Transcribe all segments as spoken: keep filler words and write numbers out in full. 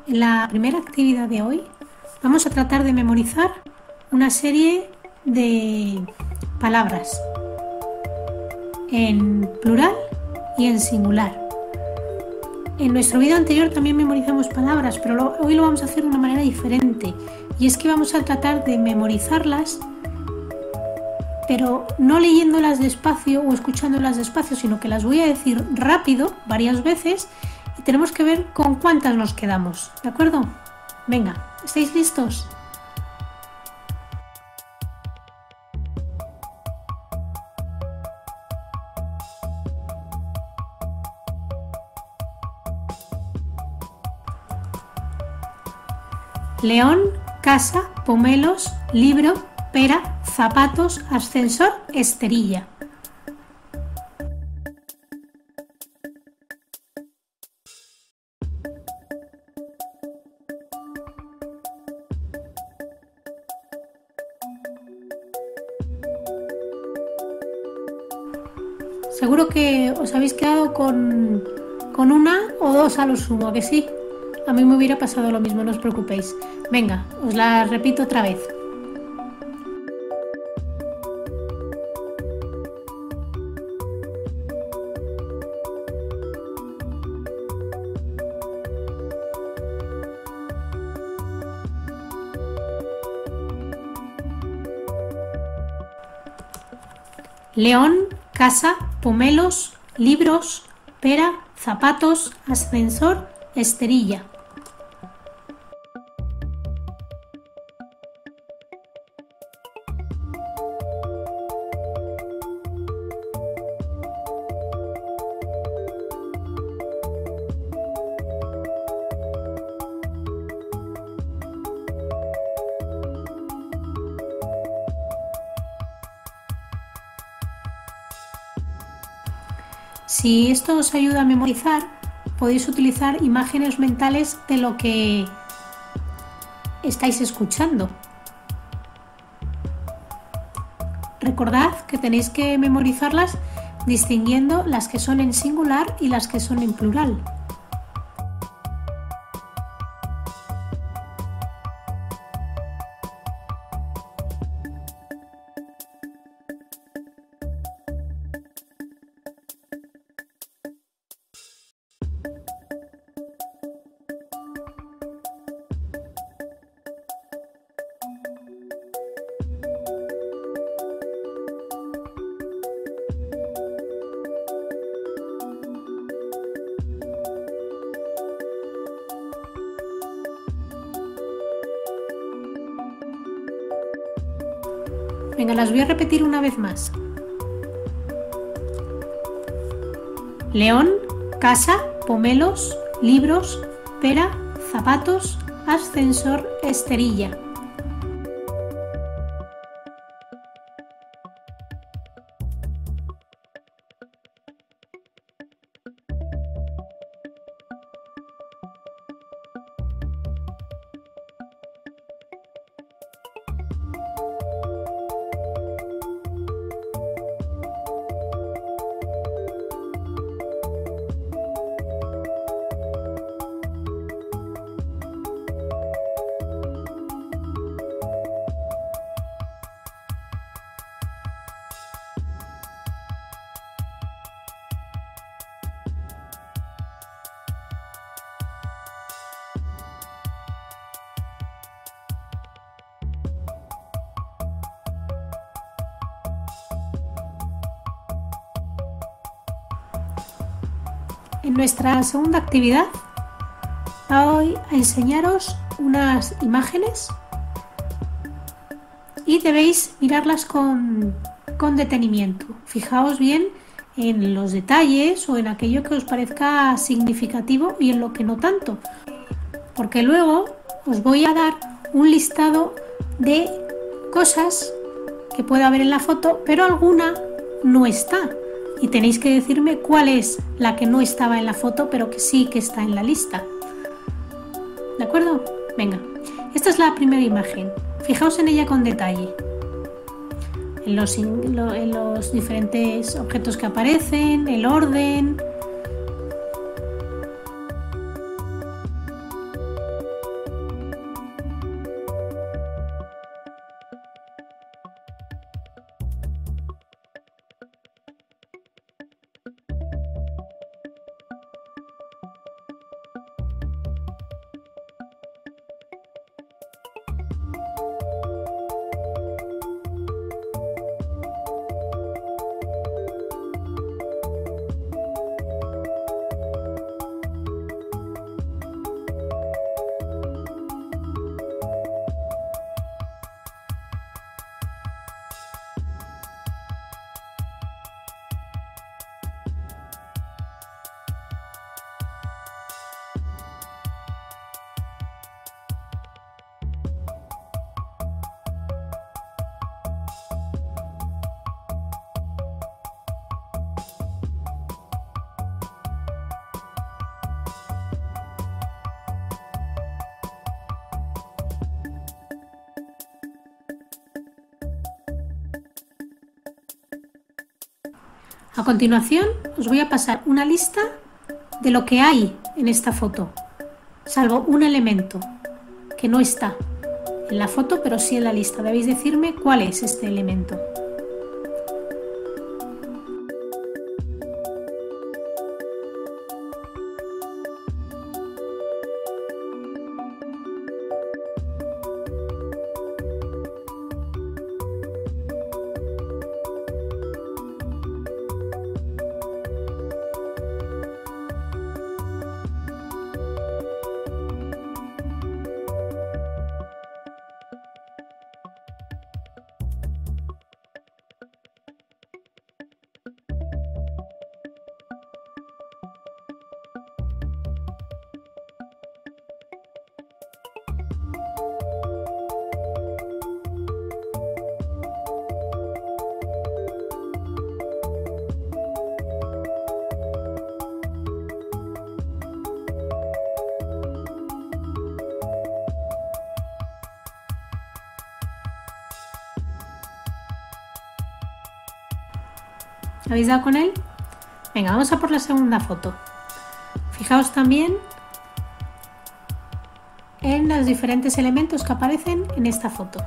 En la primera actividad de hoy vamos a tratar de memorizar una serie de palabras en plural y en singular. En nuestro vídeo anterior también memorizamos palabras, pero lo, hoy lo vamos a hacer de una manera diferente, y es que vamos a tratar de memorizarlas, pero no leyéndolas despacio o escuchándolas despacio, sino que las voy a decir rápido varias veces y tenemos que ver con cuántas nos quedamos, ¿de acuerdo? Venga, ¿estáis listos? León, casa, pomelos, libro, pera, zapatos, ascensor, esterilla. Seguro que os habéis quedado con, con una o dos a lo sumo, ¿a que sí? A mí me hubiera pasado lo mismo, no os preocupéis. Venga, os la repito otra vez. León, casa, pomelos, libros, pera, zapatos, ascensor, esterilla. Si esto os ayuda a memorizar, podéis utilizar imágenes mentales de lo que estáis escuchando. Recordad que tenéis que memorizarlas distinguiendo las que son en singular y las que son en plural. Venga, las voy a repetir una vez más. León, casa, pomelos, libros, pera, zapatos, ascensor, esterilla. En nuestra segunda actividad voy a enseñaros unas imágenes y debéis mirarlas con, con detenimiento. Fijaos bien en los detalles o en aquello que os parezca significativo y en lo que no tanto, porque luego os voy a dar un listado de cosas que puede haber en la foto, pero alguna no está. Y tenéis que decirme cuál es la que no estaba en la foto, pero que sí que está en la lista. ¿De acuerdo? Venga, esta es la primera imagen. Fijaos en ella con detalle. En los, en los diferentes objetos que aparecen, el orden. A continuación os voy a pasar una lista de lo que hay en esta foto, salvo un elemento que no está en la foto, pero sí en la lista. Debéis decirme cuál es este elemento. ¿Habéis dado con él? Venga, vamos a por la segunda foto. Fijaos también en los diferentes elementos que aparecen en esta foto.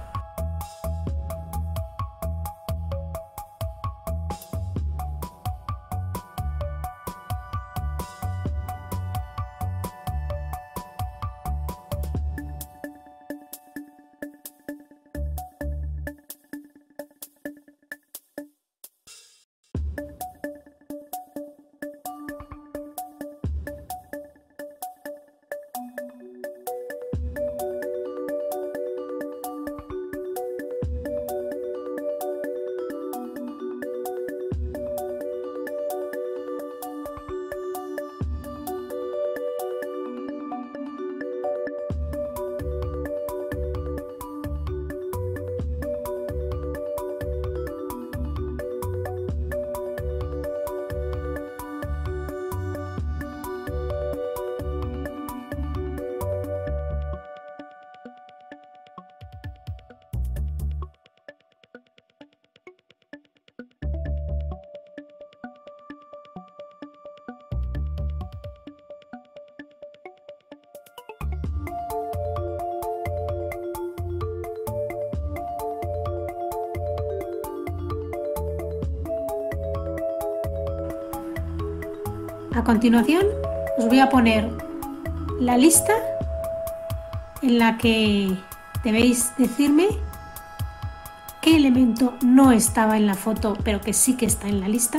A continuación os voy a poner la lista en la que debéis decirme qué elemento no estaba en la foto pero que sí que está en la lista.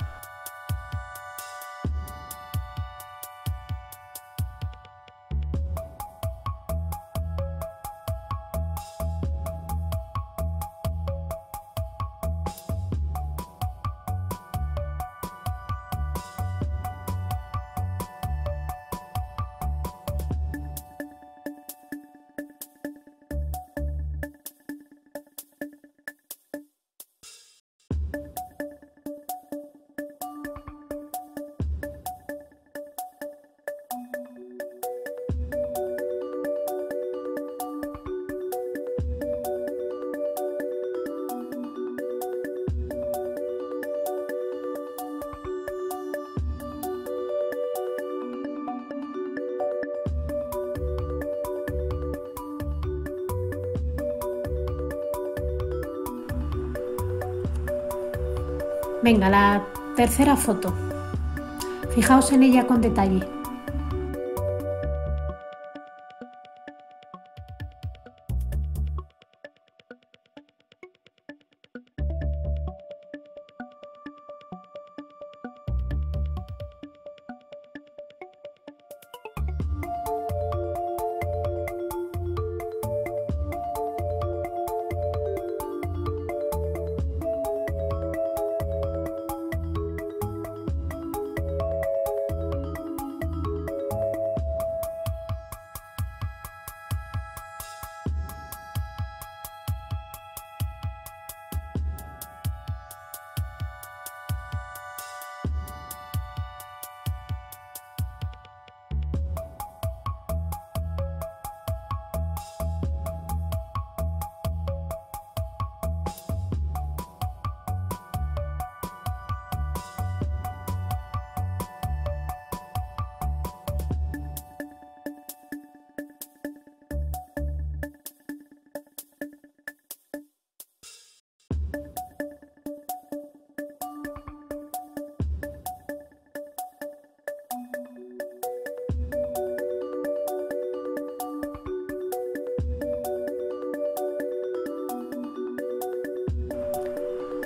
Venga, la tercera foto. Fijaos en ella con detalle.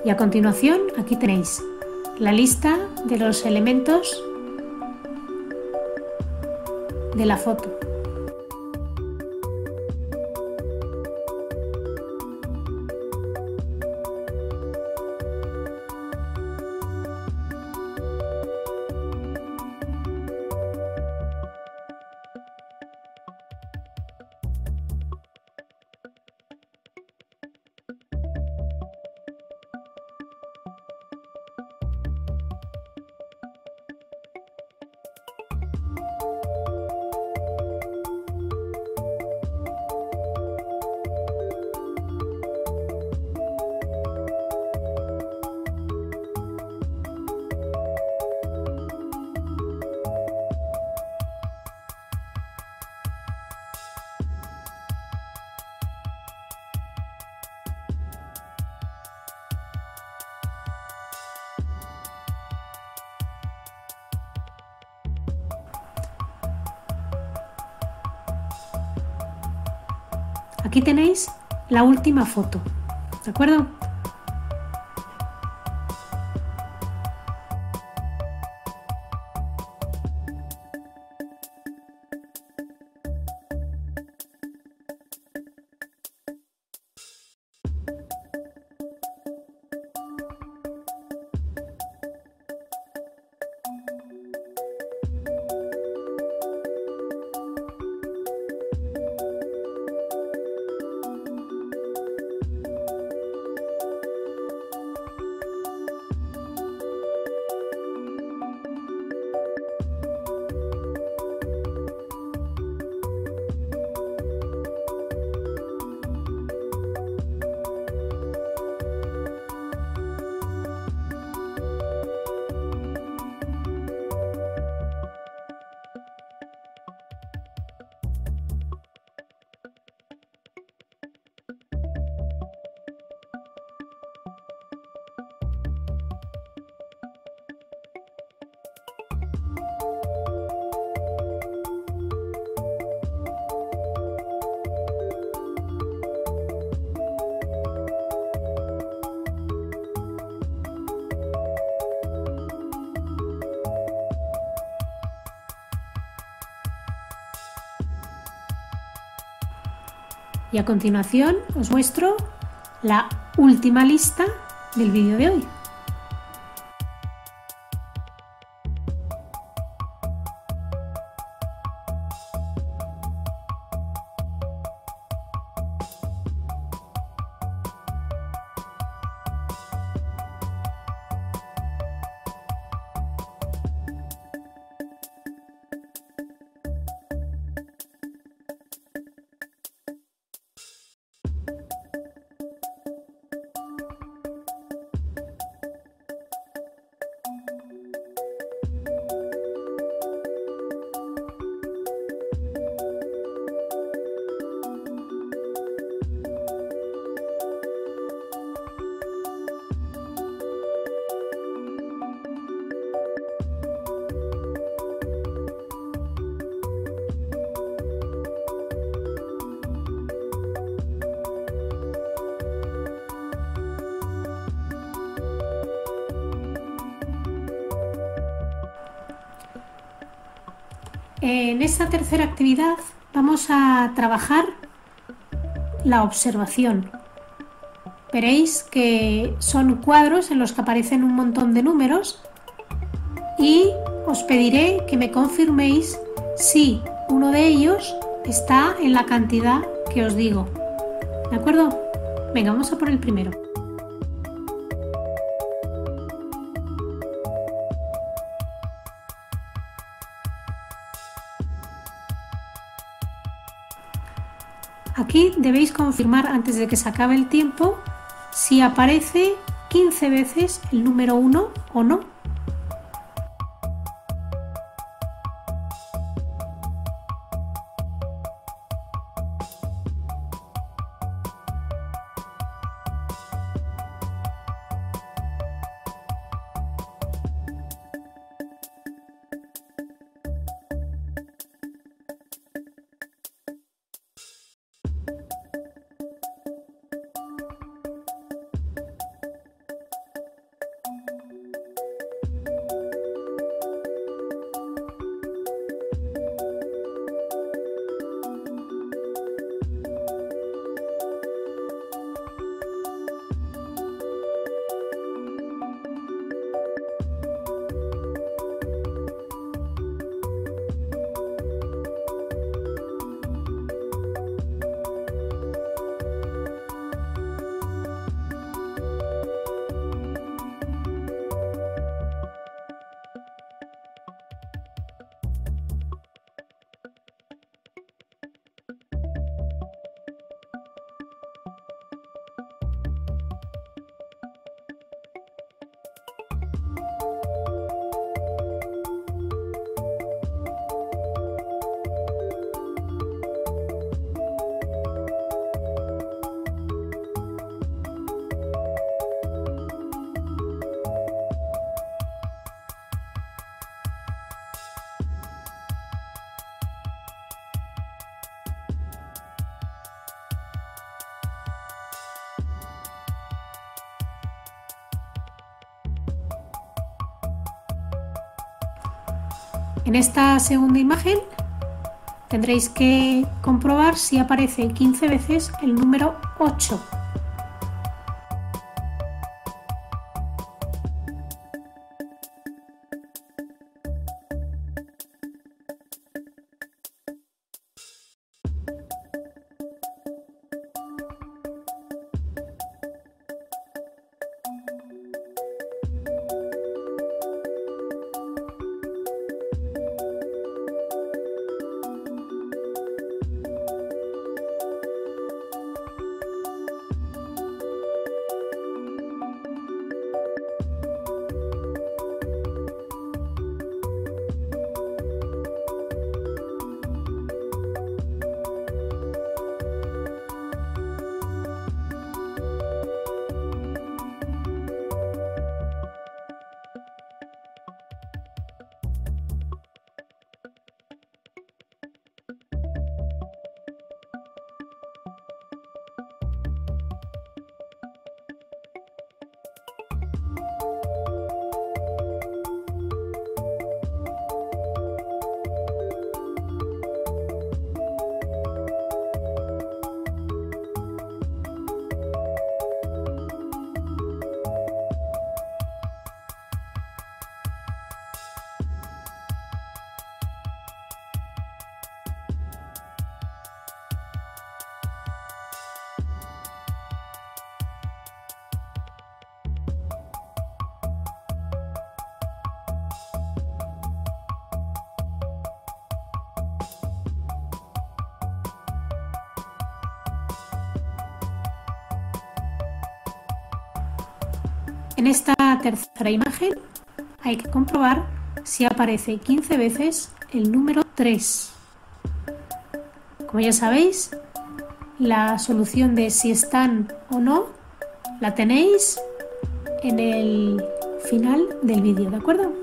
Y a continuación aquí tenéis la lista de los elementos de la foto. Aquí tenéis la última foto, ¿de acuerdo? Y a continuación os muestro la última lista del vídeo de hoy. En esta tercera actividad vamos a trabajar la observación. Veréis que son cuadros en los que aparecen un montón de números y os pediré que me confirméis si uno de ellos está en la cantidad que os digo. ¿De acuerdo? Venga, vamos a por el primero. Aquí debéis confirmar antes de que se acabe el tiempo si aparece quince veces el número uno o no. En esta segunda imagen tendréis que comprobar si aparece quince veces el número ocho. En esta tercera imagen hay que comprobar si aparece quince veces el número tres. Como ya sabéis, la solución de si están o no la tenéis en el final del vídeo, ¿de acuerdo?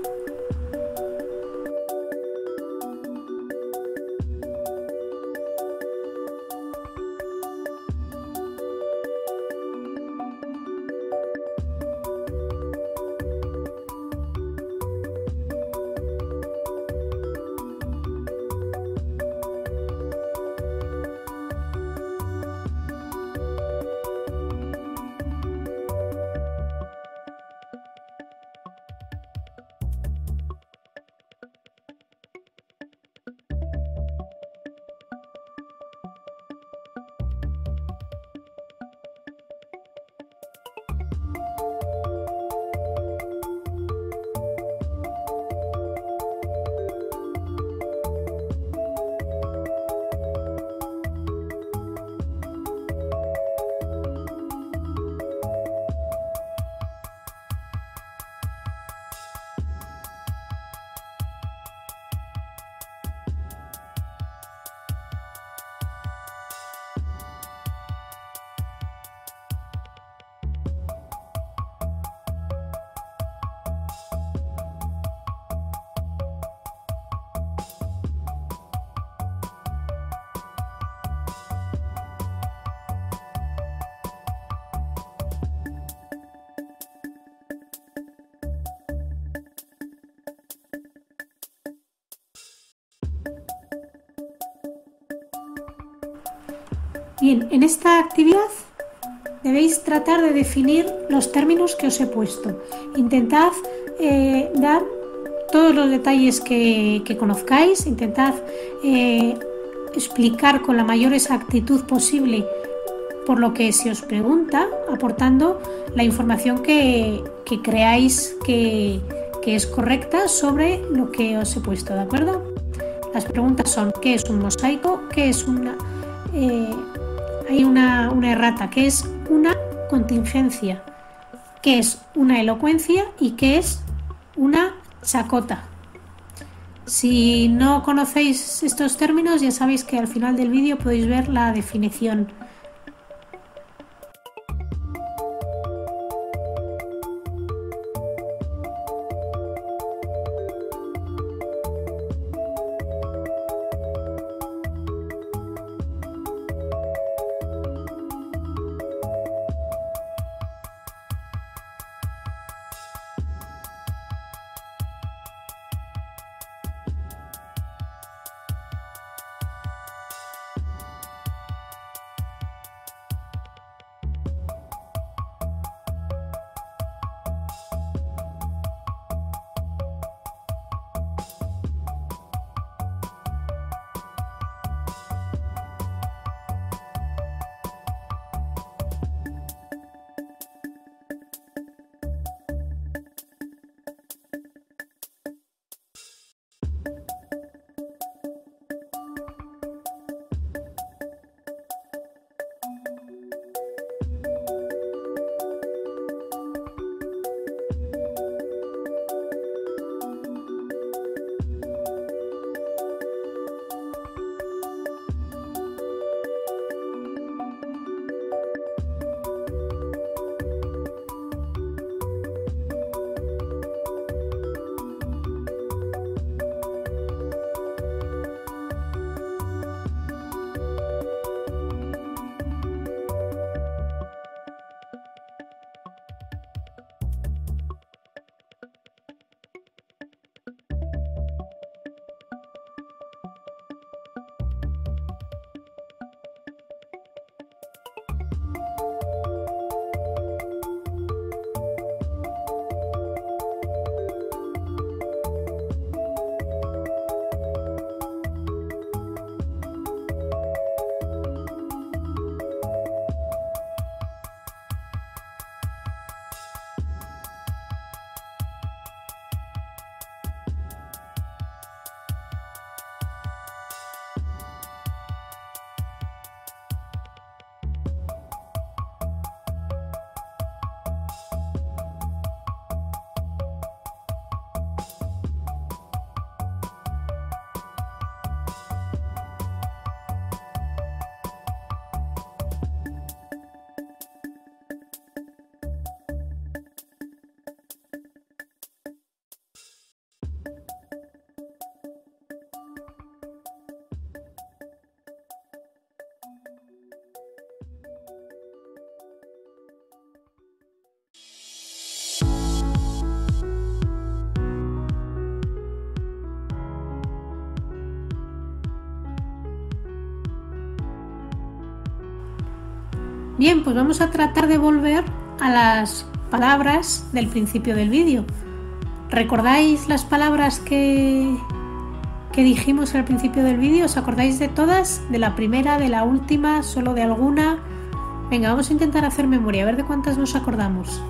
Bien, en esta actividad debéis tratar de definir los términos que os he puesto. Intentad eh, dar todos los detalles que, que conozcáis, intentad eh, explicar con la mayor exactitud posible por lo que se os pregunta, aportando la información que, que creáis que, que es correcta sobre lo que os he puesto, ¿de acuerdo? Las preguntas son: ¿qué es un mosaico? ¿Qué es una... Eh, hay una, una errata, ¿qué es una contingencia? ¿Qué es una elocuencia? ¿Y qué es una chacota? Si no conocéis estos términos, ya sabéis que al final del vídeo podéis ver la definición. Bien, pues vamos a tratar de volver a las palabras del principio del vídeo. ¿Recordáis las palabras que, que dijimos al principio del vídeo? ¿Os acordáis de todas? ¿De la primera, de la última, solo de alguna? Venga, vamos a intentar hacer memoria, a ver de cuántas nos acordamos.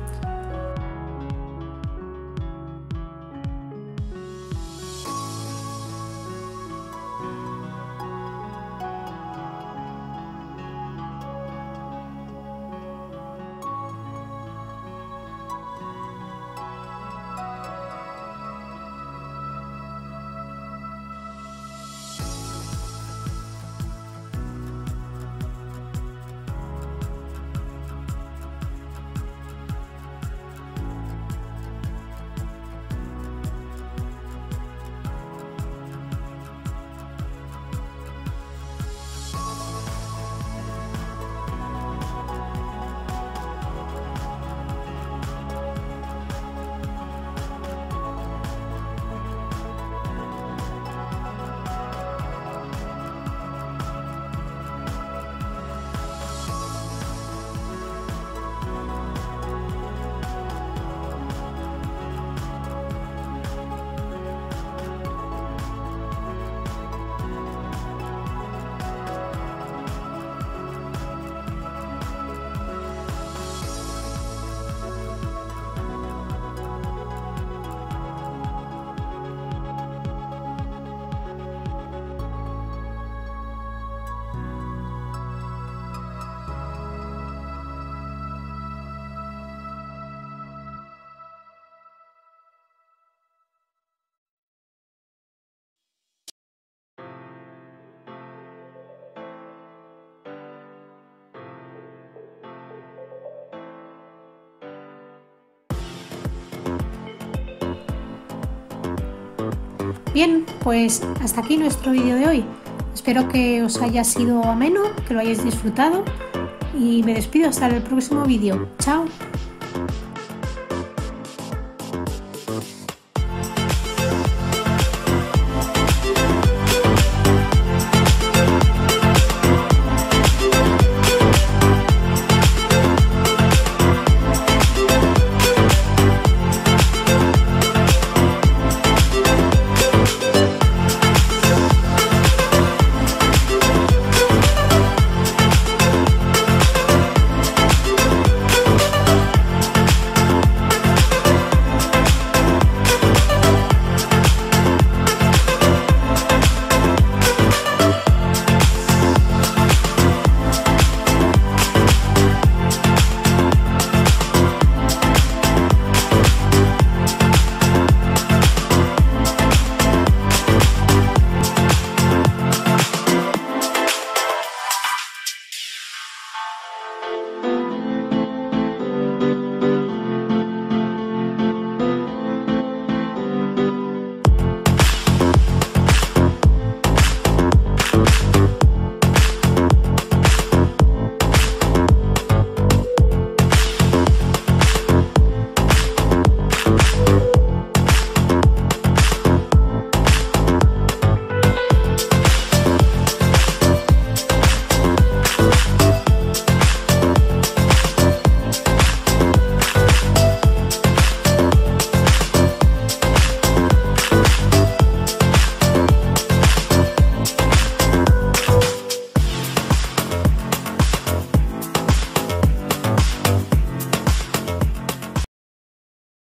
Bien, pues hasta aquí nuestro vídeo de hoy. Espero que os haya sido ameno, que lo hayáis disfrutado y me despido hasta el próximo vídeo. ¡Chao!